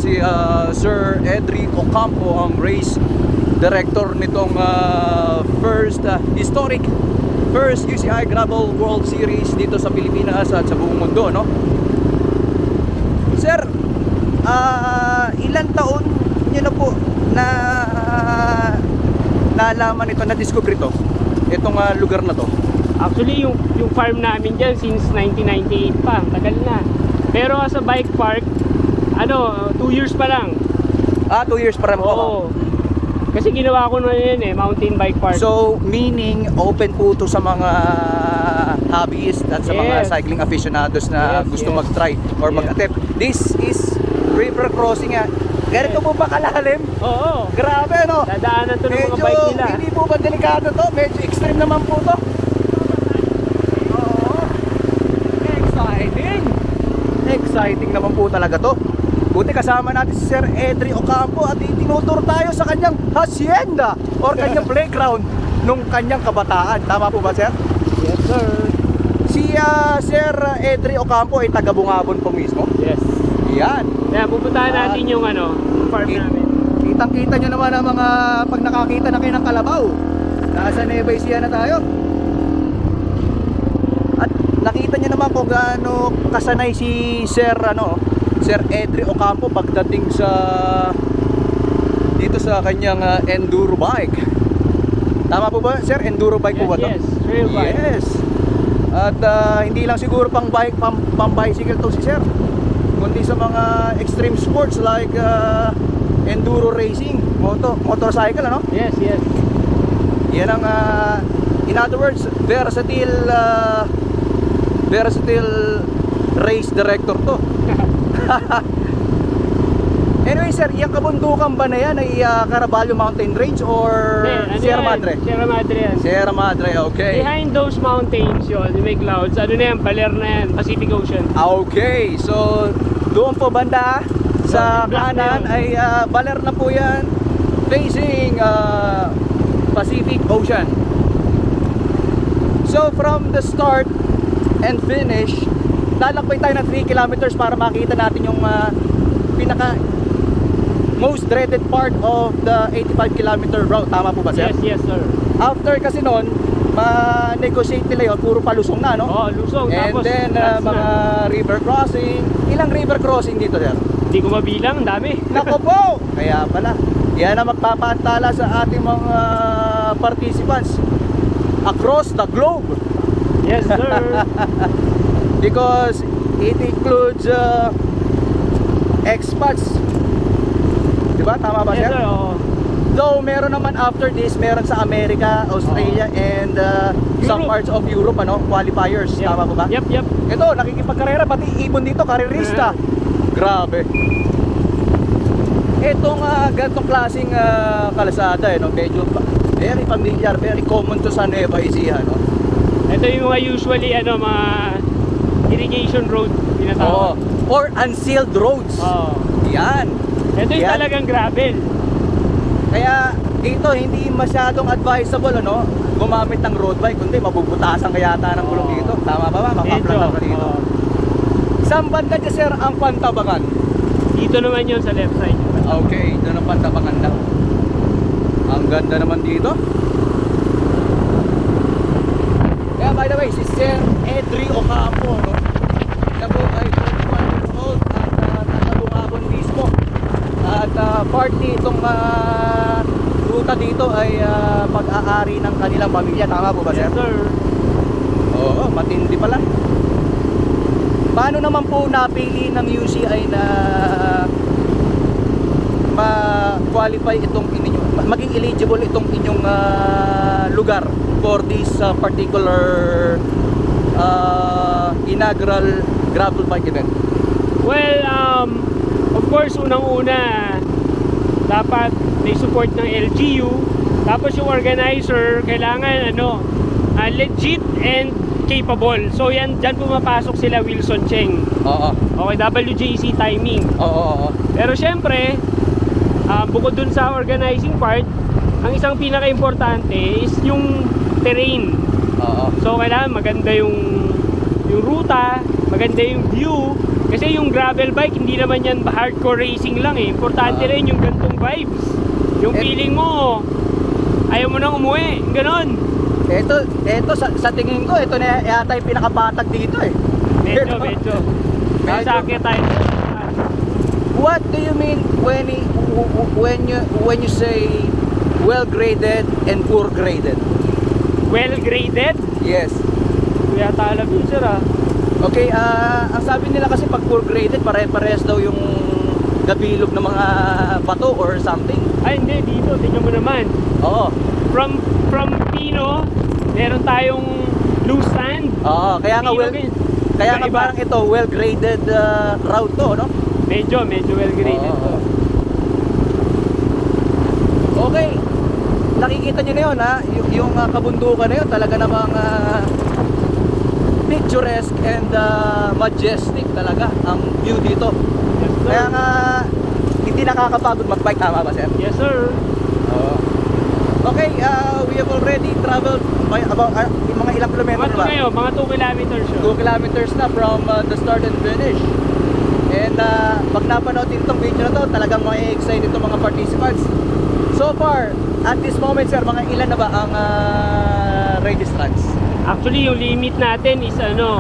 si Sir Edry Ocampo, ang race director nitong historic first UCI Gravel World Series dito sa Pilipinas at sa buong mundo, no? Sir, ilan taon nyo na po na nalaman ito, na-discover itong lugar na to? Actually, yung farm namin dyan since 1998 pa, tagal na. Pero sa bike park, 2 years pa lang. 2 years pa rin po. Oo. Kasi ginawa ko na yun mountain bike park. So, meaning open po to sa mga hobbyists at sa mga cycling aficionados na gusto mag-try or mag-attempt. This is river crossing nga. Ganito po ba kalalim? Oo. Grabe, no? Dadaanan to ng mga bike nila. Hindi po ba delikado to? Medyo extreme naman po to. Oo. Exciting. Exciting naman po talaga to. Buti kasama natin si Sir Edry Ocampo at itinuturo tayo sa kanyang hacienda or kanyang playground nung kanyang kabataan. Tama po ba, Sir? Yes, sir. Si Sir Edry Ocampo ay taga-Bungabon po mismo. Yes. Yan. Kaya pupuntahan natin yung farm namin. Kitang-kita nyo naman ang mga pag nakakita na kayo ng kalabaw. Nasa Nueva Ecija na tayo. At nakita nyo naman kung gaano kasanay si Sir Edry Ocampo pagdating dito sa kanyang enduro bike. Tama po ba, Sir? Enduro bike po ba to? Yes, trail bike. Yes. At hindi lang siguro pang bicycle to si Sir, kundi sa mga extreme sports like enduro racing, motorcycle, ano? Yes, yes. Yan ang in other words, versatile race director to. Anyway, Sir, yung kabundukan ba na yan ay Caraballo Mountain Range or Sierra Madre? Sierra Madre yan. Sierra Madre, okay. Behind those mountains yun, may clouds. Ano na yan, Baler na yan, Pacific Ocean. Okay, so doon po banda sa kanan ay Baler na po yan, facing Pacific Ocean. So from the start and finish, lalakbay tayo ng 3 kilometers para makita natin yung pinaka most dreaded part of the 85-kilometer route. Tama po ba, Sir? Yes, yes, sir. After kasi nun, ma-negotiate nila yun, puro palusong na, no? Oo, lusong. And tapos, then mga river crossing. Ilang river crossing dito, Sir? Hindi ko mabilang, dami. Nako po! Kaya pala, yan ang magpapaantala sa ating mga participants across the globe. Yes, sir. Because it includes expats. Diba? Tama ba, Yes, Sir? sir. Oo. Though meron naman after this, meron sa America, Australia, and some parts of Europe, qualifiers. Yep. Tama po ba? Yep, yep. Ito, nakikipagkarera, pati ibon dito, karerista. Grabe. Itong ganitong klaseng kalasada, medyo very familiar, very common to sa Nueva Ecija, no? Ito yung mga usually, mga irrigation road, pinatawag. Or unsealed roads. Yan. Ito yung Yan. talagang gravel. Kaya dito hindi masyadong advisable gumamit ng road bike, kundi mabubutasan ka yata ng gulong dito. Tama ba? Mapaplatan ka dito. Saan banda dyan, Sir, ang Pantabangan? Dito naman yun sa left side. Okay, ito ng Pantabangan daw. Ang ganda naman dito. Kaya by the way, si Sir Edry Ocampo, siya po ay 21 years old at taga-Bungabon mismo. At partly itong ruta dito ay pag-aari ng kanilang pamilya. Tama po ba, Sir? Yes, sir. Oo, matindi pala. Paano naman po napili ng UCI na ma-qualify itong maging eligible itong inyong lugar for this particular inaugural gravel bike event? Well, of course, unang-una, dapat may support ng LGU. Tapos yung organizer, kailangan legit and capable. So yan, dyan pumapasok sila Wilson Cheng. Oo. Okay, WJC timing. Oo. Pero syempre, bukod dun sa organizing part, ang isang pinaka-importante is yung terrain. Oo. So kailangan maganda yung ruta, maganda yung view, Kasi yung gravel bike, hindi naman yan hardcore racing lang eh. Importante rin yung gantong vibes. Yung feeling mo, ayaw mo nang umuwi, ganon. Ito sa tingin ko, ito na yata yung pinakapatag dito eh. Medyo. Masakit tayo. What do you mean when you say well graded and poor graded? Well graded? Yes. Kuya alam yun sir ah. Okay, ang sabi nila kasi pag poor graded, pare-parehas daw yung gabilog ng mga bato or something. Ay hindi, dito, tingnan mo naman. Oo. From Pino, meron tayong loose sand. Oo, kaya nga Iba-iba. parang ito well graded route to, no? Medyo well graded to. Okay. Nakikita niyo na yun ha, yung kabundukan na yun talaga namang picturesque and majestic talaga ang view dito. Yes, sir. Kaya nga hindi nakakapagod mag-bike, tama ba sir? Yes sir. Okay, we have already traveled by about mga ilang kilometro Mga na ba? ngayon, mga 2 kilometers yun. 2 kilometers na from the start and finish. And pag napanood din itong video na to, talagang excited itong mga participants. So far, at this moment sir, mga ilan na ba ang registrants? Actually, yung limit natin is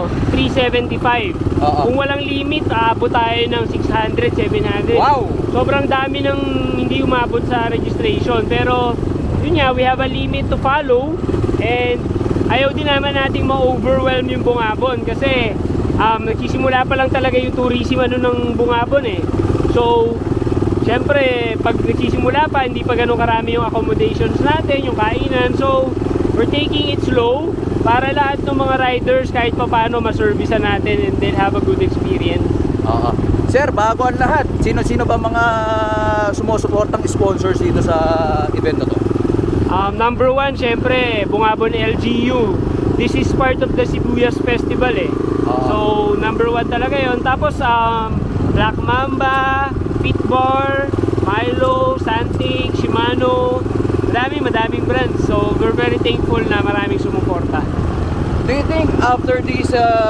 375. Oo. Kung walang limit, aabot tayo ng 600, 700. Wow! Sobrang dami ng hindi umabot sa registration. Pero, yun nga, we have a limit to follow. And ayaw din naman nating ma-overwhelm yung Bungabon. Kasi, nagsisimula pa lang talaga yung tourism ng Bungabon eh. So, syempre, pag nagsisimula pa, hindi pa ganun karami yung accommodations natin, yung kainan. So, we're taking it slow para lahat ng mga riders kahit pa paano ma-servicean natin and then have a good experience. Oo. Sir, bago ang lahat, sino-sino ba mga sumusuportang sponsors dito sa event na to? Number 1, syempre, Bungabon LGU. This is part of the Sibuyas Festival eh. So, number 1 talaga yon. Tapos, Black Mamba, Pitbar, Milo, Santic, Shimano, madaming brands. So we're very thankful na maraming sumuporta. Do you think after this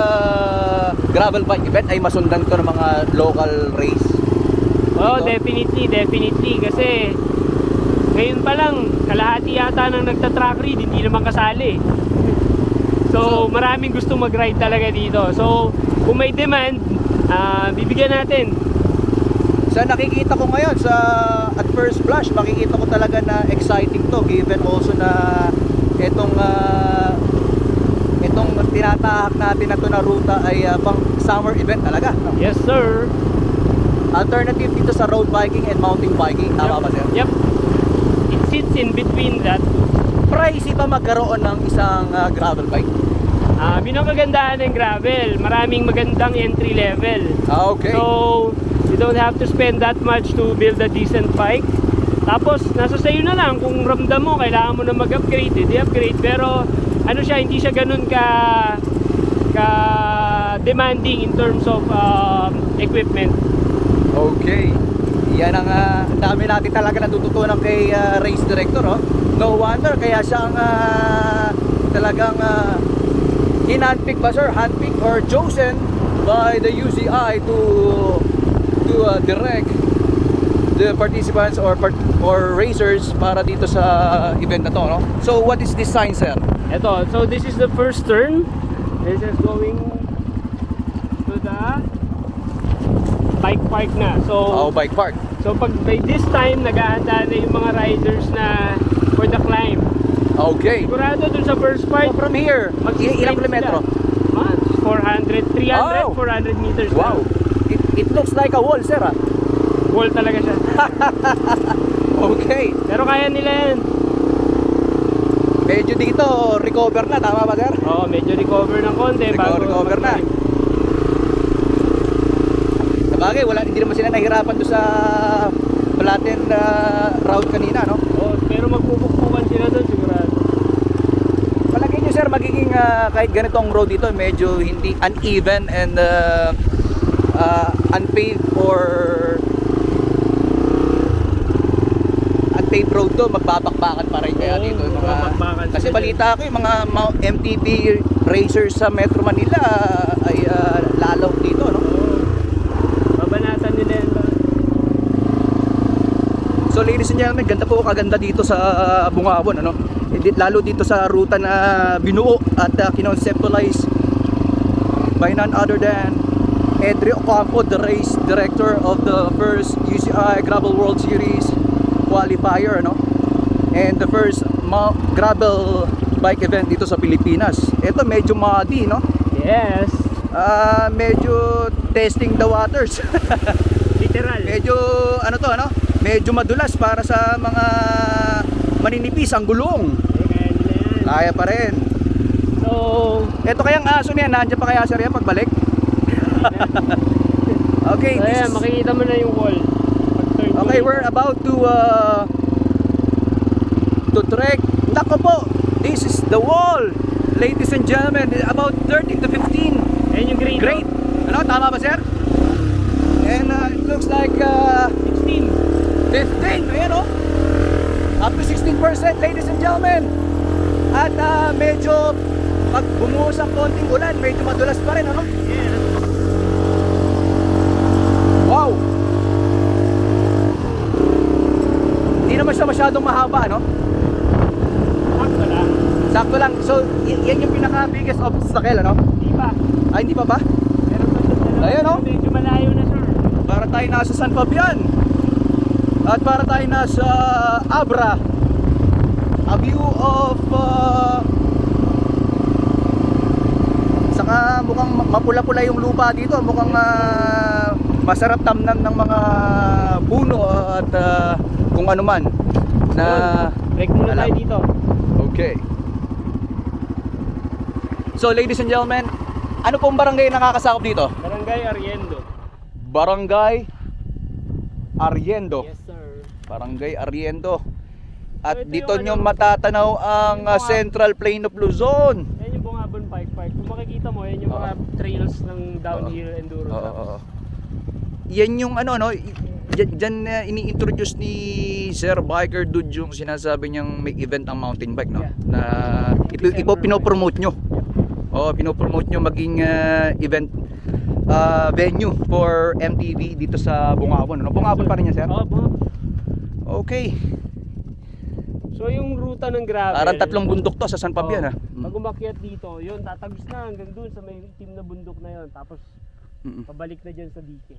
gravel bike event ay masundan to ng mga local race? Oh, dito? definitely kasi ngayon pa lang kalahati yata nang nagta-track read hindi naman kasali. So maraming gusto mag-ride talaga dito. So kung may demand, bibigyan natin. Sa nakikita ko ngayon at first blush, makikita ko talaga na exciting to given also na itong tinatahak natin na to na ruta ay pang summer event talaga. Yes sir. Alternative dito sa road biking and mountain biking, tama ba sir? Yep. It sits in between that. Pricey ba magkaroon ng isang gravel bike? Binakagandahan ng gravel, maraming magandang entry level. Okay. So you don't have to spend that much to build a decent bike. Tapos nasa sayo na lang kung ramdam mo kailangan mo na mag-upgrade, i-upgrade. Pero ano siya, hindi siya ganun ka demanding in terms of equipment. Okay. Yan ang dami natin talaga natututunan kay race director, oh. No wonder kaya siya ang talagang in-handpick ba sir? Handpick or chosen by the UCI to direct the participants or racers para dito sa event na to, no? So what is this sign sir? Ito, so this is the first turn. This is going to the bike park na. So Bike park. So pag by this time naghahanda na yung mga riders na for the climb. Okay. Sigurado dun sa first part. So from here, ilang kilometro? 400, 300, Wow. 400 meters. Wow. It looks like a wall, sir. Wall talaga siya. Okay. Pero kaya nila yan. Medyo dito recover na, tama ba sir? Oo, medyo recover ng konti. Recover na. Sabagay, hindi naman sila nahirapan doon sa flatten route kanina, no? Oo, pero magpupukpukan sila doon sigurado. Palagay nyo sir, magiging kahit ganitong road dito, medyo hindi uneven and unpaved or unpaved road to, magbabakbakan pa rin kaya dito yung mga, kasi balita ko yung mga MTB racers sa Metro Manila ay lalaw dito, no? So ladies and gentlemen, ganda po kaganda dito sa Bungabon, ano? Lalo dito sa ruta na binuo at kinonceptualize by none other than Edri Ocampo, the race director of the first UCI Gravel World Series qualifier, ano? And the first gravel bike event dito sa Pilipinas. Ito medyo muddy, no? Yes. Medyo testing the waters. Literal. Medyo ano to, ano? Medyo madulas para sa mga maninipis ang gulong. Kaya pa rin. So, ito kayang aso niya, nandiyan pa kaya sir yan pagbalik? Okay, so ayan, makikita mo na yung wall. Okay, we're about to trek. Nako po, this is the wall. Ladies and gentlemen, about 13 to 15. Ayan yung grade. Great. Ano, tama ba sir? And it looks like 16. 15, ayan o. Up to 16%, ladies and gentlemen. At medyo pag bumuhos ang konting ulan, medyo madulas pa rin, ano? Yeah. Wow! Hindi naman siya masyadong mahaba, no? Sakto lang. Sakto lang. So, yan yung pinaka-biggest obstacle, ano? Hindi pa. Ay, hindi pa ba? Meron pa siya. Ayun, no? Medyo malayo na, sir. Para tayo nasa San Fabian. At para tayo nasa Abra. A view of saka mukhang mapula-pula yung lupa dito. Mukhang masarap tamnan ng mga puno at kung ano man na break muna tayo dito. Okay. So ladies and gentlemen, ano pong barangay nakakasakop dito? Barangay Arriendo. Barangay Arriendo. Yes, sir. Barangay Arriendo. At So, ito dito yung nyo ano, matatanaw ang Central Plain of Luzon. Yan yung Bungabon Bike Park. Kung makikita mo, yan yung mga trails ng downhill enduro tracks. Yan yung ano, no? Diyan ini-introduce ni Sir Biker Dude yung sinasabi niyang may event ang mountain bike, no? Yeah. Na ito pinopromote nyo. Oh, pinopromote nyo maging event venue for MTV dito sa Bungabon, no? Bungabon pa rin yan, sir? Oo, Bungabon. Okay. So yung ruta ng gravel. Parang tatlong bundok to sa San Fabian, ha? Pag umakyat dito, yun, tatagos na hanggang dun sa may itim na bundok na yun. Tapos pabalik na dyan sa dike.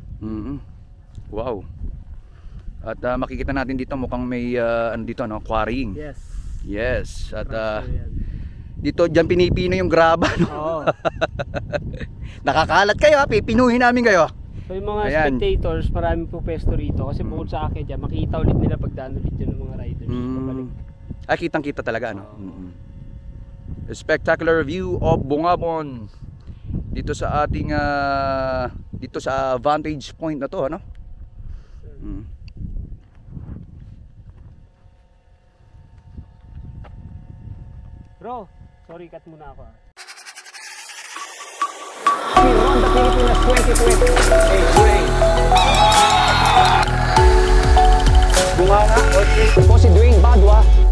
Wow. At makikita natin dito mukhang may ano dito, no? Quarrying. Yes. Yes. At Yan. dito dyan pinipino yung graba, no? Oo. Nakakalat kayo, ha? Pipinuhin namin kayo. So yung mga Ayan. spectators, maraming po pesto rito. Kasi bukod sa akin dyan, makikita ulit nila pagdaan ulit dyan ng mga riders. Pabalik. Ay, kitang-kita talaga, no? A spectacular view of Bungabon dito sa ating dito sa vantage point na to, ano? Bro, sorry, cut muna ako. We won the Pilipinas 2020. Hey, Dwayne. Bunga nga, po si Dwayne Badwa.